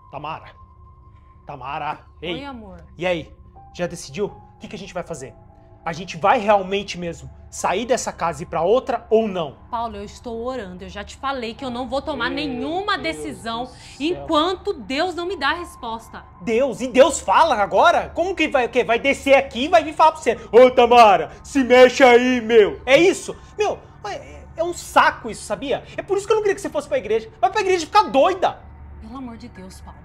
Tamara. Tamara, ei. Oi, amor. E aí, já decidiu? O que a gente vai fazer? A gente vai realmente mesmo sair dessa casa e ir pra outra ou não? Paulo, eu estou orando. Eu já te falei que eu não vou tomar nenhuma decisão do céu. enquanto Deus não me dá a resposta. Deus? E Deus fala agora? Como que vai? O quê? Vai descer aqui e vai vir falar pra você: Ô, Tamara, se mexe aí, meu. É isso? Meu, é um saco isso, sabia? É por isso que eu não queria que você fosse pra igreja. Vai pra igreja ficar doida. Pelo amor de Deus, Paulo.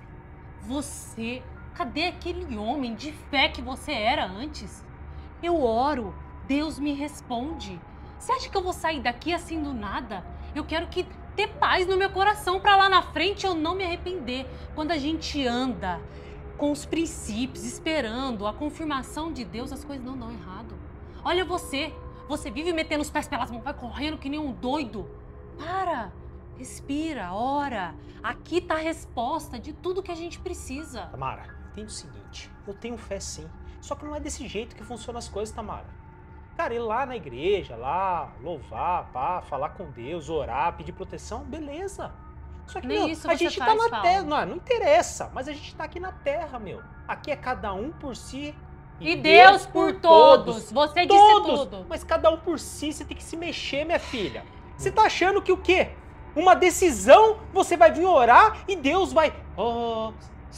Você... Cadê aquele homem de fé que você era antes? Eu oro, Deus me responde. Você acha que eu vou sair daqui assim do nada? Eu quero ter paz no meu coração pra lá na frente eu não me arrepender. Quando a gente anda com os princípios, esperando a confirmação de Deus, as coisas não dão errado. Olha você vive metendo os pés pelas mãos, vai correndo que nem um doido. Para, respira, ora. Aqui tá a resposta de tudo que a gente precisa. Tamara, entende o seguinte, eu tenho fé sim, só que não é desse jeito que funcionam as coisas, Tamara. Cara, ir lá na igreja, lá, louvar, pá, falar com Deus, orar, pedir proteção, beleza. Só que, Nem meu, isso a você gente tá faz, na Paulo. terra, não interessa, mas a gente tá aqui na terra, meu. Aqui é cada um por si E Deus por todos. Você disse tudo. Mas cada um por si, você tem que se mexer, minha filha. Você tá achando que o quê? Uma decisão, você vai vir orar e Deus vai... Oh,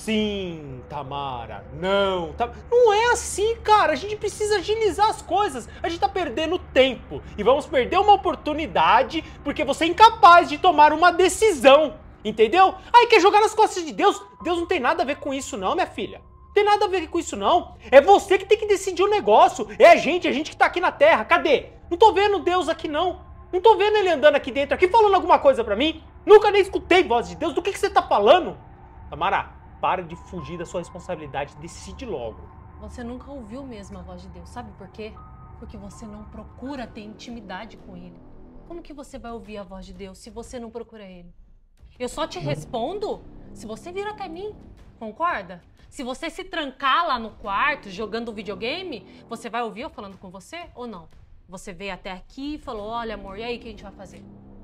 sim, Tamara, não. Não é assim, cara. A gente precisa agilizar as coisas. A gente tá perdendo tempo. E vamos perder uma oportunidade porque você é incapaz de tomar uma decisão. Entendeu? Aí quer jogar nas costas de Deus. Deus não tem nada a ver com isso não, minha filha. Não tem nada a ver com isso não. É você que tem que decidir o negócio. É a gente que tá aqui na terra. Cadê? Não tô vendo Deus aqui não. Não tô vendo ele andando aqui dentro, aqui falando alguma coisa pra mim. Nunca nem escutei voz de Deus. Do que você tá falando? Tamara, para de fugir da sua responsabilidade. Decide logo. Você nunca ouviu mesmo a voz de Deus. Sabe por quê? Porque você não procura ter intimidade com Ele. Como que você vai ouvir a voz de Deus se você não procura Ele? Eu só te respondo se você vir até mim. Concorda? Se você se trancar lá no quarto jogando videogame, você vai ouvir eu falando com você ou não? Você veio até aqui e falou, olha amor, e aí o que a gente vai fazer?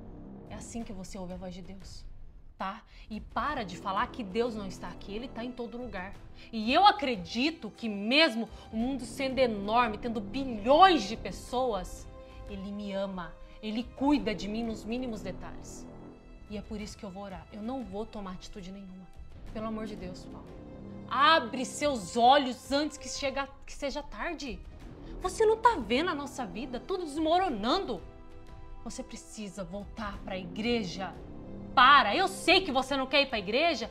É assim que você ouve a voz de Deus, tá? E para de falar que Deus não está aqui, Ele está em todo lugar. E eu acredito que mesmo o mundo sendo enorme, tendo bilhões de pessoas, Ele me ama, Ele cuida de mim nos mínimos detalhes. E é por isso que eu vou orar. Eu não vou tomar atitude nenhuma. Pelo amor de Deus, Paulo. Abre seus olhos antes que seja tarde. Você não tá vendo a nossa vida, tudo desmoronando. Você precisa voltar para a igreja. Eu sei que você não quer ir para a igreja,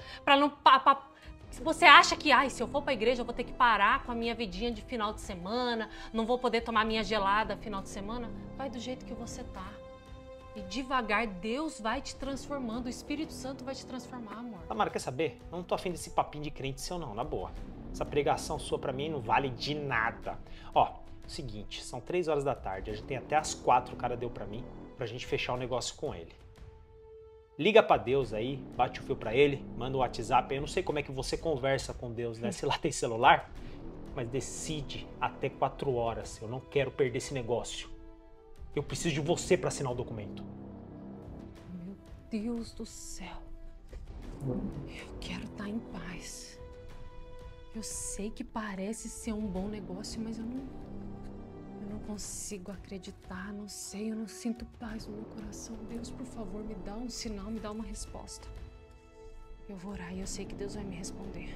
você acha que, se eu for para a igreja eu vou ter que parar com a minha vidinha de final de semana, não vou poder tomar minha gelada final de semana. Vai do jeito que você tá. E devagar Deus vai te transformando, o Espírito Santo vai te transformar, amor. Tamara, quer saber? Eu não tô afim desse papinho de crente seu não, na boa. Essa pregação sua pra mim não vale de nada. Ó, seguinte, são 3 horas da tarde, a gente tem até as 4 o cara deu pra mim, pra gente fechar o negócio com ele. Liga pra Deus aí, bate o fio pra ele, manda um WhatsApp, eu não sei como é que você conversa com Deus, né? Se lá tem celular, mas decide até 4 horas, eu não quero perder esse negócio. Eu preciso de você pra assinar o documento. Meu Deus do céu. Eu quero estar em paz. Eu sei que parece ser um bom negócio, mas eu não consigo acreditar, não sei, eu não sinto paz no meu coração. Deus, por favor, me dá um sinal, me dá uma resposta. Eu vou orar e eu sei que Deus vai me responder.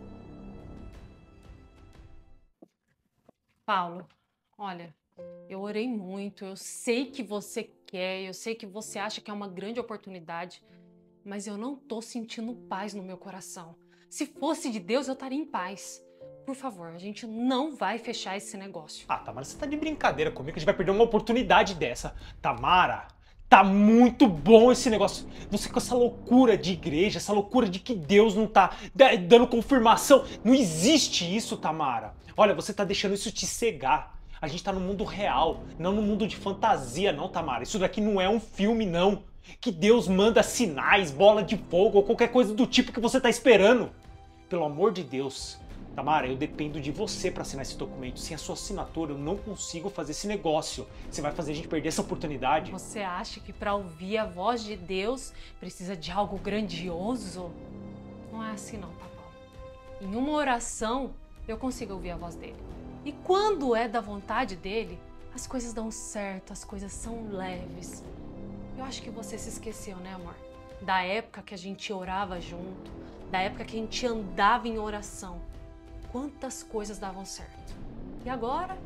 Paulo, olha, eu orei muito, eu sei que você quer, eu sei que você acha que é uma grande oportunidade, mas eu não tô sentindo paz no meu coração. Se fosse de Deus, eu estaria em paz. Por favor, a gente não vai fechar esse negócio. Ah, Tamara, você tá de brincadeira comigo, que a gente vai perder uma oportunidade dessa. Tamara, tá muito bom esse negócio. Você com essa loucura de igreja, essa loucura de que Deus não tá dando confirmação. Não existe isso, Tamara. Olha, você tá deixando isso te cegar. A gente tá no mundo real, não no mundo de fantasia, não, Tamara. Isso daqui não é um filme, não. Que Deus manda sinais, bola de fogo ou qualquer coisa do tipo que você tá esperando. Pelo amor de Deus. Tamara, eu dependo de você para assinar esse documento. Sem a sua assinatura, eu não consigo fazer esse negócio. Você vai fazer a gente perder essa oportunidade. Você acha que para ouvir a voz de Deus precisa de algo grandioso? Não é assim não, tá, Paulo? Em uma oração, eu consigo ouvir a voz dele. E quando é da vontade dele, as coisas dão certo, as coisas são leves. Eu acho que você se esqueceu, né, amor? Da época que a gente orava junto, da época que a gente andava em oração. Quantas coisas davam certo. E agora,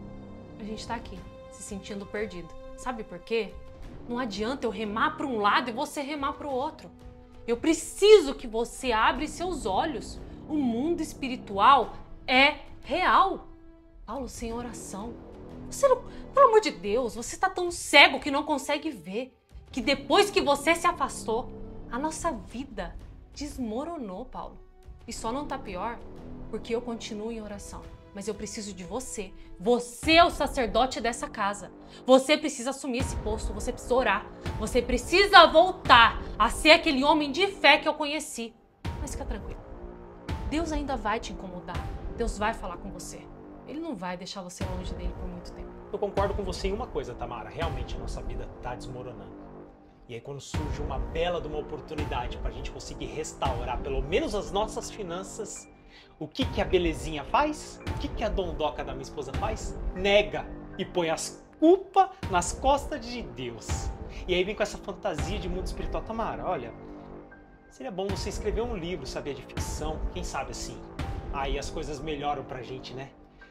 a gente tá aqui, se sentindo perdido. Sabe por quê? Não adianta eu remar para um lado e você remar para o outro. Eu preciso que você abra seus olhos. O mundo espiritual é real. Paulo, sem oração. Você não, pelo amor de Deus, você tá tão cego que não consegue ver que depois que você se afastou, a nossa vida desmoronou, Paulo. E só não tá pior porque eu continuo em oração. Mas eu preciso de você. Você é o sacerdote dessa casa. Você precisa assumir esse posto. Você precisa orar. Você precisa voltar a ser aquele homem de fé que eu conheci. Mas fica tranquilo. Deus ainda vai te incomodar. Deus vai falar com você. Ele não vai deixar você longe dele por muito tempo. Eu concordo com você em uma coisa, Tamara. Realmente a nossa vida tá desmoronando. E aí quando surge uma bela de uma oportunidade pra gente conseguir restaurar pelo menos as nossas finanças, o que a belezinha faz? O que a dondoca da minha esposa faz? Nega e põe as culpas nas costas de Deus. E aí vem com essa fantasia de mundo espiritual. Tamara, olha, seria bom você escrever um livro, sabia, de ficção, quem sabe assim. Aí as coisas melhoram pra gente, né?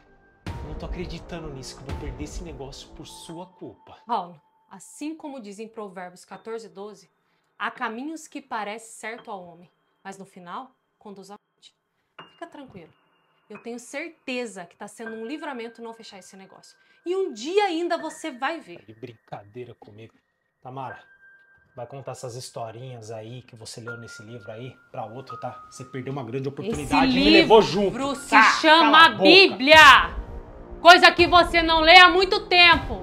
Não tô acreditando nisso, que eu vou perder esse negócio por sua culpa. Paulo, assim como diz em Provérbios 14:12, há caminhos que parecem certo ao homem, mas no final conduz à morte. Fica tranquilo. Eu tenho certeza que tá sendo um livramento não fechar esse negócio. E um dia ainda você vai ver. Tá de brincadeira comigo. Tamara, vai contar essas historinhas aí que você leu nesse livro aí pra outro, tá? Você perdeu uma grande oportunidade e me levou junto. Esse livro se Tá, chama cala a boca. Bíblia! Coisa que você não lê há muito tempo.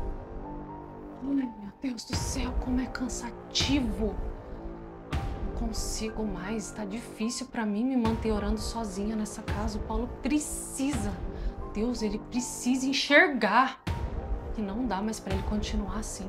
Ai, meu Deus do céu, como é cansativo. Não consigo mais, tá difícil pra mim me manter orando sozinha nessa casa. O Paulo precisa. Deus, ele precisa enxergar que não dá mais pra ele continuar assim.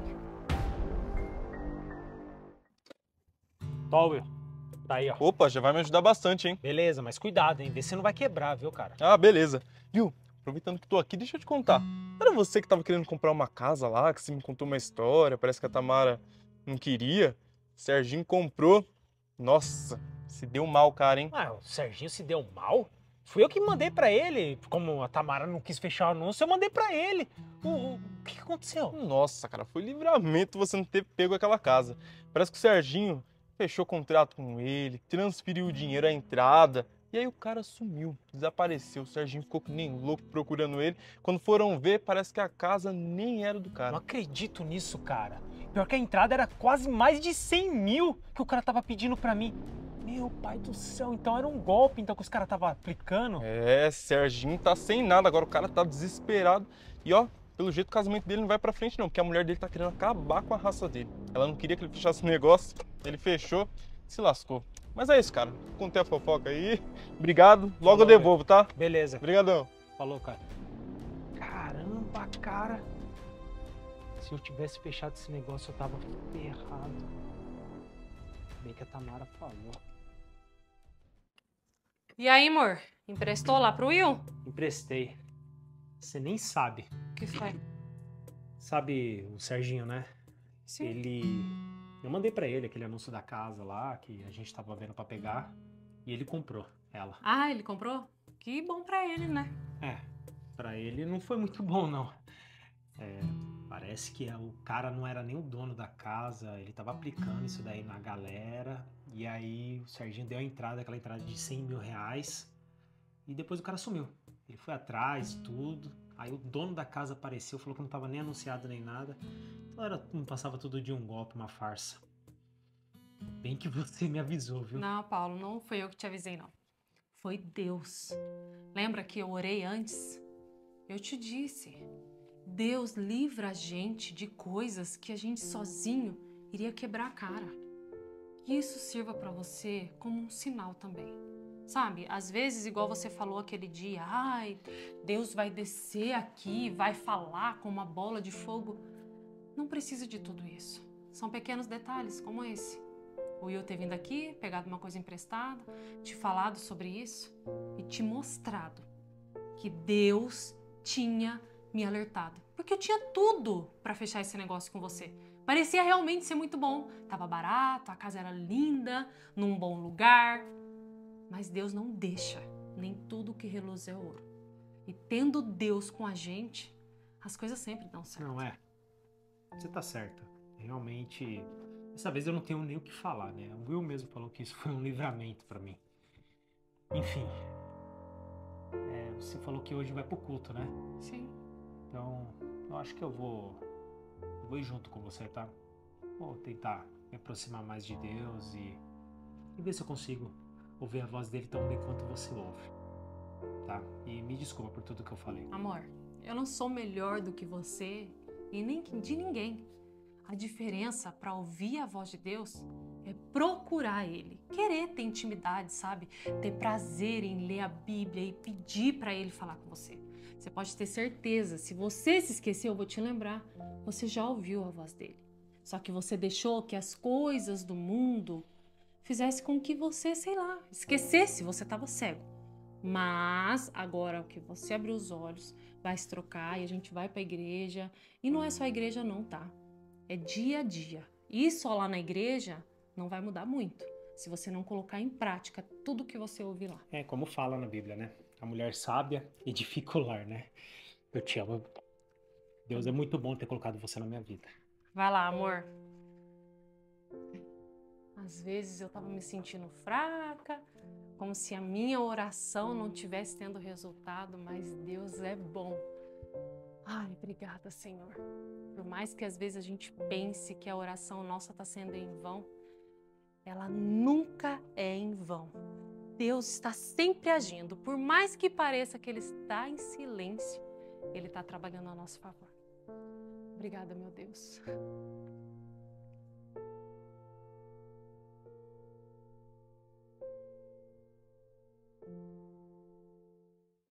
Tolwe, tá aí, ó. Opa, já vai me ajudar bastante, hein? Beleza, mas cuidado, hein? Vê se não vai quebrar, viu, cara? Ah, beleza. Viu? Aproveitando que tô aqui, deixa eu te contar. Era você que tava querendo comprar uma casa lá, que você me contou uma história, parece que a Tamara não queria. Serginho comprou. Nossa, se deu mal, cara, hein? Ah, o Serginho se deu mal? Fui eu que mandei pra ele. Como a Tamara não quis fechar o anúncio, eu mandei pra ele. O que aconteceu? Nossa, cara, foi livramento você não ter pego aquela casa. Parece que o Serginho fechou contrato com ele, transferiu o dinheiro à entrada. E aí o cara sumiu, desapareceu. O Serginho ficou que nem louco procurando ele. Quando foram ver, parece que a casa nem era do Não cara. acredito nisso, cara. Pior que a entrada era quase mais de 100 mil que o cara tava pedindo pra mim. Meu pai do céu, então era um golpe então que os caras estavam aplicando? É, Serginho tá sem nada, agora o cara tá desesperado. E ó, pelo jeito o casamento dele não vai pra frente não, porque a mulher dele tá querendo acabar com a raça dele. Ela não queria que ele fechasse o negócio, ele fechou, se lascou. Mas é isso, cara. Contei a fofoca aí. Obrigado. Logo eu devolvo, tá? Beleza. Obrigadão. Falou, cara. Caramba, cara. Se eu tivesse fechado esse negócio, eu tava ferrado. Bem que a Tamara falou. E aí, amor? Emprestou lá pro Will? Emprestei. Você nem sabe. O que foi? Sabe o Serginho, né? Sim. Eu mandei pra ele aquele anúncio da casa lá, que a gente tava vendo pra pegar. E ele comprou ela. Ah, ele comprou? Que bom pra ele, né? É, pra ele não foi muito bom, não. Parece que o cara não era nem o dono da casa, ele tava aplicando isso daí na galera, e aí o Serginho deu a entrada, aquela entrada de 100 mil reais, e depois o cara sumiu. Ele foi atrás, tudo, aí o dono da casa apareceu, falou que não tava nem anunciado nem nada, então não passava tudo de um golpe, uma farsa. Bem que você me avisou, viu? Não, Paulo, não foi eu que te avisei, não. Foi Deus. Lembra que eu orei antes? Eu te disse. Deus livra a gente de coisas que a gente sozinho iria quebrar a cara. Que isso sirva pra você como um sinal também. Sabe, às vezes, igual você falou aquele dia, ai, Deus vai descer aqui, vai falar com uma bola de fogo. Não precisa de tudo isso. São pequenos detalhes como esse. o Will ter vindo aqui, pegado uma coisa emprestada, te falado sobre isso e te mostrado que Deus tinha me alertado. Porque eu tinha tudo para fechar esse negócio com você. Parecia realmente ser muito bom. Tava barato, a casa era linda, num bom lugar. Mas Deus não deixa, nem tudo que reluz é ouro. E tendo Deus com a gente, as coisas sempre dão certo. Não é? Você tá certa. Realmente, dessa vez eu não tenho nem o que falar, né? O Will mesmo falou que isso foi um livramento pra mim. Enfim, você falou que hoje vai pro culto, né? Sim. Então, eu acho que eu vou ir junto com você, tá? Vou tentar me aproximar mais de Deus e ver se eu consigo ouvir a voz dele tão bem quanto você ouve, tá? E me desculpa por tudo que eu falei. Amor, eu não sou melhor do que você e nem de ninguém. A diferença para ouvir a voz de Deus é procurar Ele, querer ter intimidade, sabe? Ter prazer em ler a Bíblia e pedir para Ele falar com você. Você pode ter certeza, se você se esqueceu, eu vou te lembrar, você já ouviu a voz dele. Só que você deixou que as coisas do mundo fizesse com que você, sei lá, esquecesse, você estava cego. Mas agora que você abriu os olhos, vai se trocar e a gente vai para a igreja. E não é só a igreja não, tá? É dia a dia. E só lá na igreja não vai mudar muito, se você não colocar em prática tudo que você ouve lá. É como fala na Bíblia, né? A mulher sábia edifica o lar, né? Eu te amo. Deus é muito bom ter colocado você na minha vida. Vai lá, amor. Às vezes eu tava me sentindo fraca, como se a minha oração não tivesse tendo resultado, mas Deus é bom. Ai, obrigada, Senhor. Por mais que às vezes a gente pense que a oração nossa está sendo em vão, ela nunca é em vão. Deus está sempre agindo. Por mais que pareça que Ele está em silêncio, Ele está trabalhando a nosso favor. Obrigada, meu Deus.